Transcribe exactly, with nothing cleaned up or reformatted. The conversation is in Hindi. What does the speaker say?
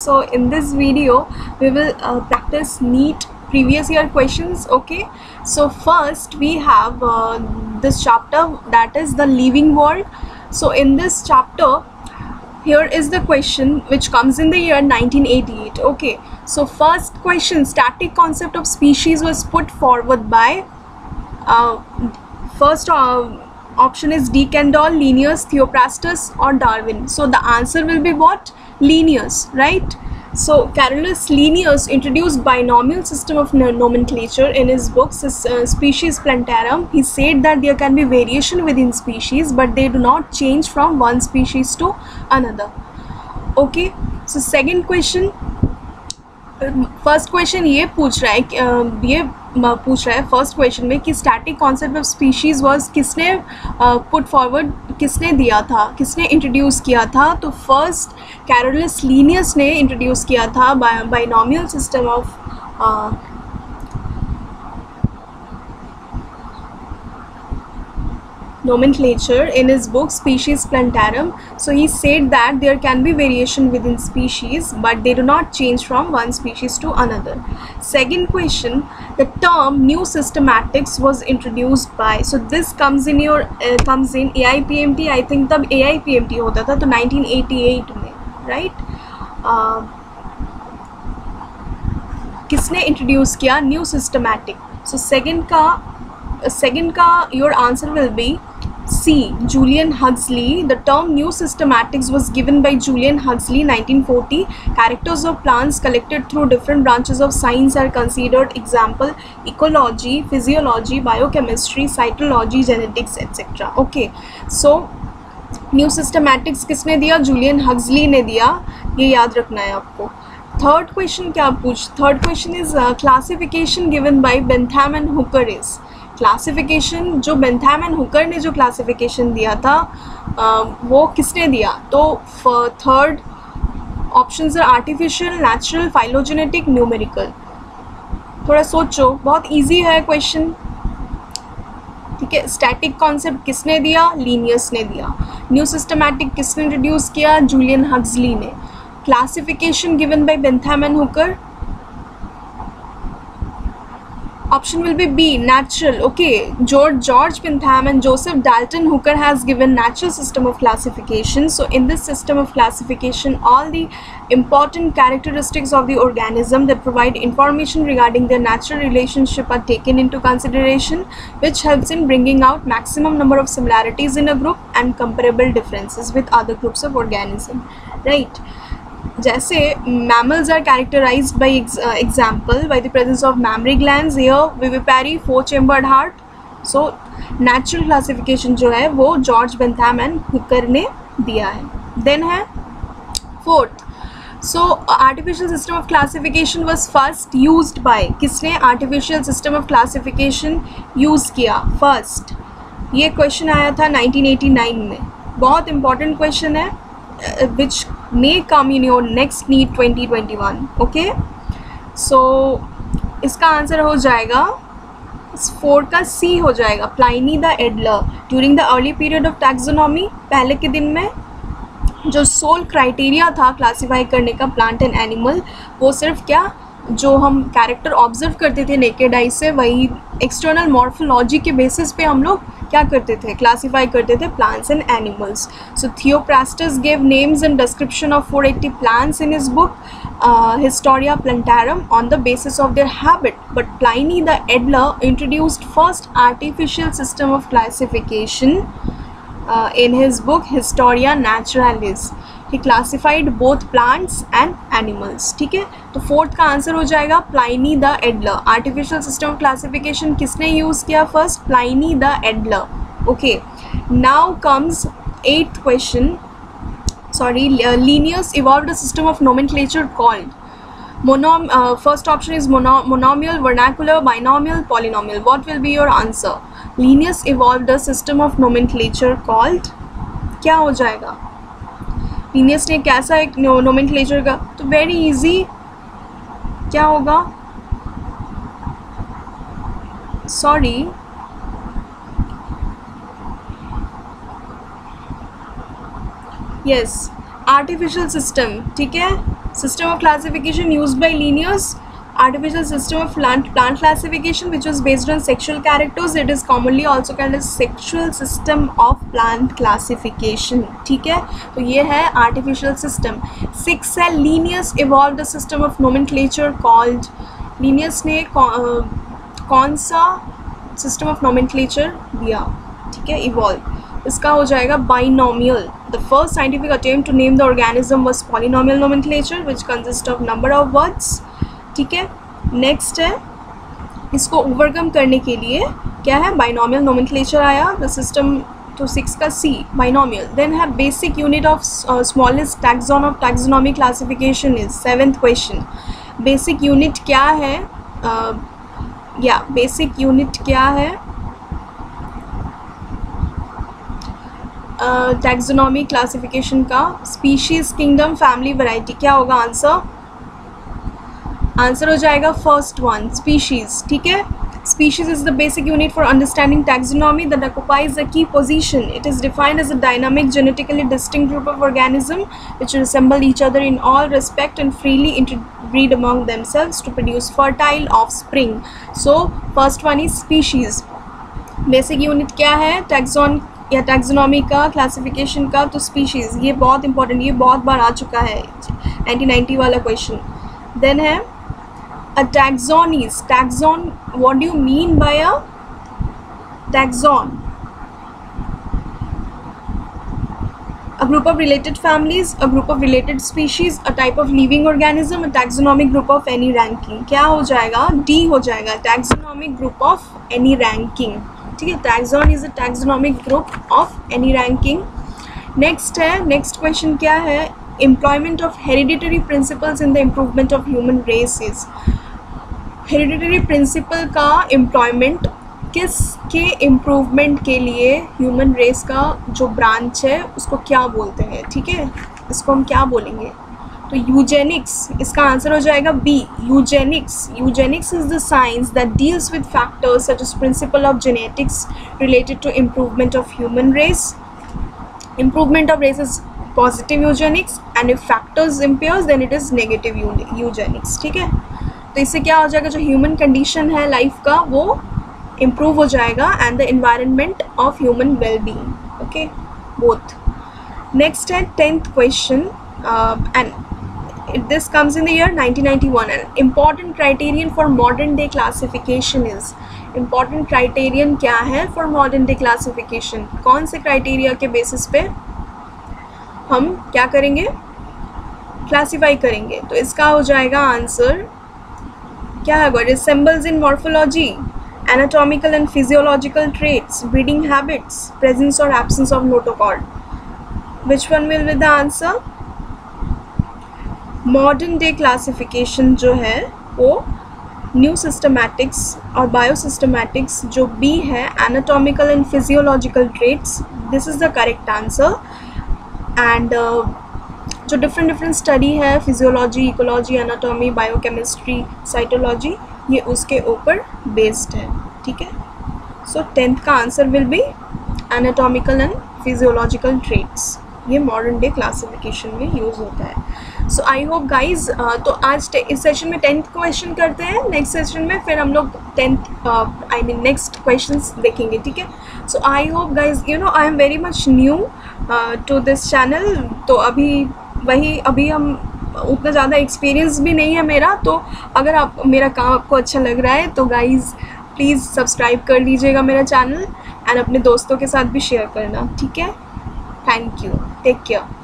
So in this video we will uh, practice NEET previous year questions. Okay, so first we have uh, this chapter, that is the living world. So in this chapter, here is the question which comes in the year nineteen eighty-eight. Okay, so first question, static concept of species was put forward by uh, first uh, option is De Candolle, Linnaeus, Theophrastus or Darwin. So the answer will be what? Linnaeus, right? So Carolus Linnaeus introduced binomial system of nomenclature in his book uh, Species Plantarum. He said that there can be variation within species, but they do not change from one species to another. Okay, so second question, first question ये पूछ रहा है, ये पूछ रहा है फर्स्ट क्वेश्चन में कि static concept of species was किसने पुट फॉरवर्ड, किसने दिया था, किसने इंट्रोड्यूस किया था? तो फर्स्ट कैरोलस लीनियस ने इंट्रोड्यूस किया था binomial system of nomenclature in his book Species Plantarum. So he said that there can be variation within species, but they do not change from one species to another. Second question, the term new systematics was introduced by, so this comes in your uh, comes in A I P M T. I think तब A I P M T होता था, तो nineteen eighty-eight में, right? uh, किसने introduce किया new systematic? So second का second का your answer will be C, Julian Huxley. The term new systematics was given by Julian Huxley nineteen forty. Characters of plants collected through different branches of science are considered, example ecology, physiology, biochemistry, cytology, genetics, et cetera. Okay, so new systematics किसने दिया? Julian Huxley ने दिया, ये याद रखना है आपको. थर्ड क्वेश्चन क्या पूछ, third question is classification given by Bentham and Hooker is, classification जो बेंथम एंड हुकर ने जो क्लासिफिकेशन दिया था uh, वो किसने दिया? तो थर्ड ऑप्शंस है आर्टिफिशियल, नेचुरल, फाइलोजेनेटिक, न्यूमेरिकल. थोड़ा सोचो, बहुत इजी है क्वेश्चन. ठीक है, स्टैटिक कॉन्सेप्ट किसने दिया? लीनियस ने दिया. न्यू सिस्टमैटिक किसने इंट्रोड्यूस किया? जूलियन हक्सली ने. Classification given by Bentham and Hooker, option will be B, natural. Okay, George George Bentham and Joseph Dalton Hooker has given natural system of classification. So in this system of classification, all the important characteristics of the organism that provide information regarding their natural relationship are taken into consideration, which helps in bringing out maximum number of similarities in a group and comparable differences with other groups of organism, right? जैसे mammals are characterized by uh, example by the presence of mammary glands, here vivipary, four chambered heart. So natural classification जो है वो जॉर्ज बेंथम एंड हुकर ने दिया है. देन है fourth, so artificial system of classification was first used by, किसने artificial system of classification use किया फर्स्ट? ये क्वेश्चन आया था नाइनटीन एटी नाइन में, बहुत इंपॉर्टेंट क्वेश्चन है which may come in your next NEET twenty twenty-one. Okay, so इसका आंसर हो जाएगा फोर का सी हो जाएगा, Pliny the Elder. During the early period of taxonomy, पहले के दिन में जो सोल क्राइटेरिया था क्लासीफाई करने का प्लांट एंड एनिमल, वो सिर्फ क्या, जो हम कैरेक्टर ऑब्जर्व करते थे नेकेड आई से, वही एक्सटर्नल मॉर्फोलॉजी के बेसिस पे हम लोग क्या करते थे, क्लासीफाई करते थे plants and animals. So Theophrastus gave names and description of four eighty plants in his book Historia Plantarum on the basis of their habit, but Pliny the Elder introduced first artificial system of classification in his book Historia Naturalis. He classified both plants and animals. ठीक है, तो फोर्थ का आंसर हो जाएगा Pliny the Elder. Artificial system of classification किसने यूज़ किया first? Pliny the Elder. Okay, now comes eighth question. Sorry, Linnaeus evolved a system of nomenclature called monom. Uh, first option is mono, monomial, vernacular, binomial, polynomial. What will be your answer? Linnaeus evolved a system of nomenclature called, क्या हो जाएगा? Linnaeus ने कैसा एक nomenclature का, तो very easy, क्या होगा? Sorry, yes, artificial system. ठीक है, System of classification used by Linnaeus, artificial system of plant plant classification which was based on sexual characters. It is commonly also called as sexual system of plant classification. ठीक है, तो ये है artificial system. Six है Linnaeus evolved a system of nomenclature called. Linnaeus ने कौन सा system of nomenclature दिया? ठीक है, evolve. इसका हो जाएगा binomial. The first scientific attempt to name the organism was polynomial nomenclature which consists of number of words. ठीक है, नेक्स्ट है, इसको ओवरकम करने के लिए क्या है, बाइनोमियल नोमेनक्लेचर आया. द सिस्टम तो सिक्स का सी बाइनोमियल. देन है basic unit of smallest taxon of taxonomy classification is seventh question. Basic unit क्या है, या बेसिक यूनिट क्या है टैक्सोनॉमी क्लासिफिकेशन का? Species, kingdom, family, variety. क्या होगा आंसर? आंसर हो जाएगा फर्स्ट वन, स्पीशीज. ठीक है, species is the basic unit for understanding taxonomy that occupies a key position. It is defined as a dynamic genetically distinct group of organism which resemble each other in all respect and freely interbreed among themselves to produce fertile offspring. So first one is species. Basic unit क्या है टैक्सोन या टैक्सोनॉमी का, क्लासिफिकेशन का? तो स्पीशीज. ये बहुत इंपॉर्टेंट, ये बहुत बार आ चुका है, नाइनटीन नाइंटी वाला क्वेश्चन. देन है a taxon is, taxon, what do you mean by a taxon? A group of related families, a group of related species, a type of living organism, a taxonomic group of any ranking. क्या हो जाएगा? D हो जाएगा, taxonomic group of any ranking. ठीक है, taxon is a taxonomic group of any ranking. Next है, नेक्स्ट क्वेश्चन क्या है? employment of hereditary principles in the improvement of human races. Hereditary principle का एम्प्लॉयमेंट किस के इम्प्रूवमेंट के लिए ह्यूमन रेस का जो ब्रांच है उसको क्या बोलते हैं? ठीक है, इसको हम क्या बोलेंगे? तो यूजेनिक्स. इसका आंसर हो जाएगा B, eugenics. Eugenics is the science that deals with factors such as principle of genetics related to improvement of human race. Improvement of race is positive eugenics and if factors impairs then it is negative eugenics. ठीक है, तो इससे क्या हो जाएगा, जो ह्यूमन कंडीशन है लाइफ का वो इम्प्रूव हो जाएगा and the environment of human well being. Okay, both. Next है tenth question and this comes in the year nineteen ninety one. And important criterion for modern day classification is. Important criterion क्या है फॉर मॉडर्न डे क्लासिफिकेशन? कौन से क्राइटेरिया के बेसिस पे हम क्या करेंगे, क्लासीफाई करेंगे? तो इसका हो जाएगा आंसर क्या है? Resembles in morphology, anatomical and physiological traits, breeding habits, presence और absence of notochord. Which one will be the answer? Modern day classification जो है वो न्यू सिस्टमैटिक्स और बायोसिस्टमैटिक्स जो बी है, anatomical and physiological traits, this is the correct answer. And जो डिफरेंट डिफरेंट स्टडी है, physiology, ecology, anatomy, biochemistry, cytology, ये उसके ऊपर बेस्ड है. ठीक है, सो टेंथ का answer will be anatomical and physiological traits. ये मॉडर्न डे क्लासिफिकेशन में यूज़ होता है. सो आई होप गाइज, तो आज इस सेशन में टेंथ क्वेश्चन करते हैं, नेक्स्ट सेशन में फिर हम लोग tenth I mean next questions देखेंगे. ठीक है, so I hope guys, you know I am very much new to this channel. तो अभी वही अभी हम उतना ज़्यादा एक्सपीरियंस भी नहीं है मेरा, तो अगर आप मेरा काम आपको अच्छा लग रहा है तो गाइज़ प्लीज़ सब्सक्राइब कर लीजिएगा मेरा चैनल एंड अपने दोस्तों के साथ भी शेयर करना. ठीक है, थैंक यू, टेक केयर.